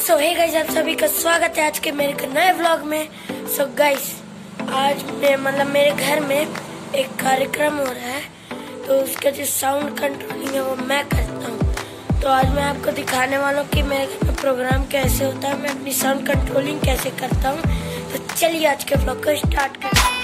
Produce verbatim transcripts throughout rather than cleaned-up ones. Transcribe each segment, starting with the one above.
सो hey guys, आप सभी का स्वागत है आज के मेरे के नए व्लॉग में। सो so गाइस, आज मैं मतलब मेरे घर में एक कार्यक्रम हो रहा है, तो उसका जो साउंड कंट्रोलिंग है वो मैं करता हूँ। तो आज मैं आपको दिखाने वाला हूँ कि मेरे घर में प्रोग्राम कैसे होता है, मैं अपनी साउंड कंट्रोलिंग कैसे करता हूँ। तो चलिए आज के व्लॉग को स्टार्ट करते हैं।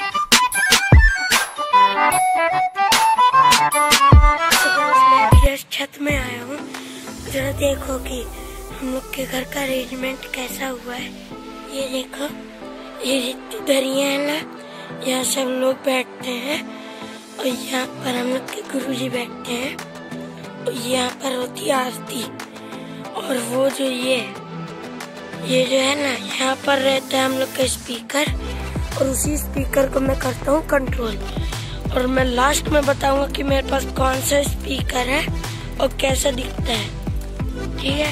छत में आया हूँ, जरा देखो कि हम लोग के घर का अरेंजमेंट कैसा हुआ है। ये देखो, ये जितनी दरियाँ है ना, यहाँ सब लोग बैठते हैं और यहाँ पर हम लोग के गुरुजी बैठते हैं और यहाँ पर होती है आरती। और वो जो ये ये जो है ना, यहाँ पर रहता है हम लोग का स्पीकर और उसी स्पीकर को मैं करता हूँ कंट्रोल। और मैं लास्ट में बताऊंगा कि मेरे पास कौन सा स्पीकर है और कैसा दिखता है, ठीक है।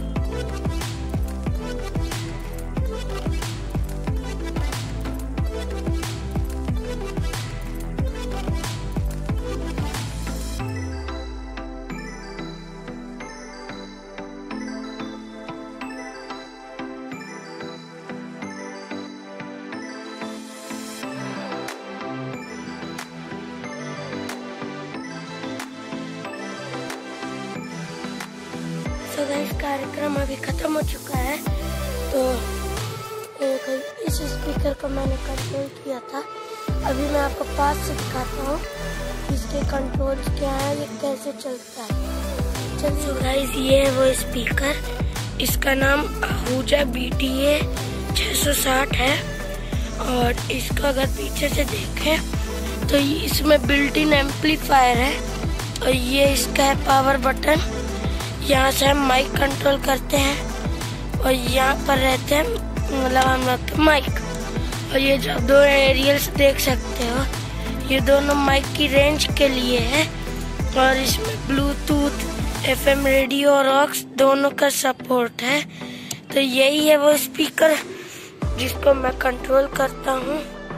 तो गाइस, कार्यक्रम अभी खत्म हो चुका है। तो एक इस स्पीकर को मैंने कंट्रोल किया था। अभी मैं आपको पास से दिखाता हूँ इसके कंट्रोल्स क्या है, ये कैसे चलता है। चलिए गाइस, ये है वो स्पीकर, इसका नाम आहूजा बी टी ए छह सौ साठ है। और इसको अगर पीछे से देखें तो इसमें बिल्ट इन एम्पलीफायर है और ये इसका है पावर बटन। यहाँ से हम माइक कंट्रोल करते हैं और यहाँ पर रहते हैं मतलब हम लोग के माइक। और ये जो दो एरियल्स देख सकते हो, ये दोनों माइक की रेंज के लिए है। और इसमें ब्लूटूथ, एफ एम रेडियो और ऑक्स दोनों का सपोर्ट है। तो यही है वो स्पीकर जिसको मैं कंट्रोल करता हूँ।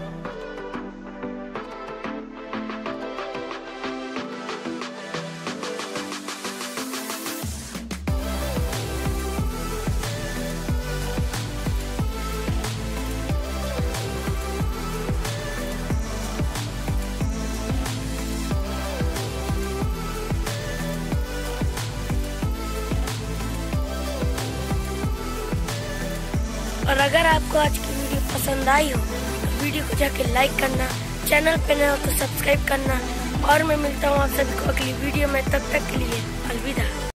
और अगर आपको आज की वीडियो पसंद आई हो तो वीडियो को जाके लाइक करना, चैनल पे नए हो तो सब्सक्राइब करना। और मैं मिलता हूँ आप सभी को अगली वीडियो में, तब तक के लिए अलविदा।